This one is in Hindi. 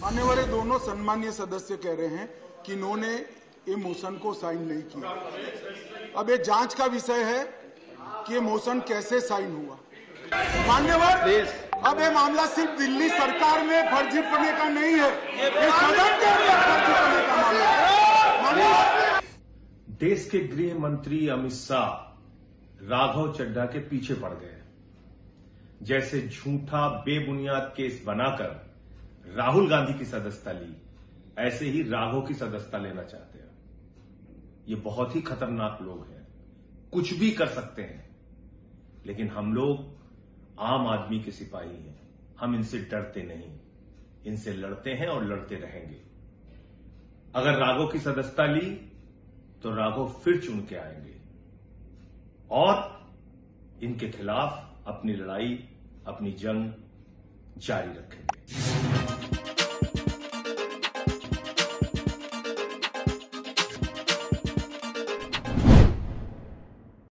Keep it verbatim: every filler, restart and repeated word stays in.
मान्यवर ये दोनों सम्मानीय सदस्य कह रहे हैं कि इन्होंने ये मोशन को साइन नहीं किया। अब ये जांच का विषय है कि ये मोशन कैसे साइन हुआ। मान्यवर, अब ये मामला सिर्फ दिल्ली सरकार में फर्जीपने का नहीं है, ये सदन के अंदर फर्जीपने का मामला है। देश के गृह मंत्री अमित शाह राघव चड्ढा के पीछे पड़ गए। जैसे झूठा बेबुनियाद केस बनाकर राहुल गांधी की सदस्यता ली, ऐसे ही राघव की सदस्यता लेना चाहते हैं। ये बहुत ही खतरनाक लोग हैं, कुछ भी कर सकते हैं। लेकिन हम लोग आम आदमी के सिपाही हैं, हम इनसे डरते नहीं, इनसे लड़ते हैं और लड़ते रहेंगे। अगर राघव की सदस्यता ली तो राघव फिर चुन के आएंगे और इनके खिलाफ अपनी लड़ाई, अपनी जंग जारी रखेंगे।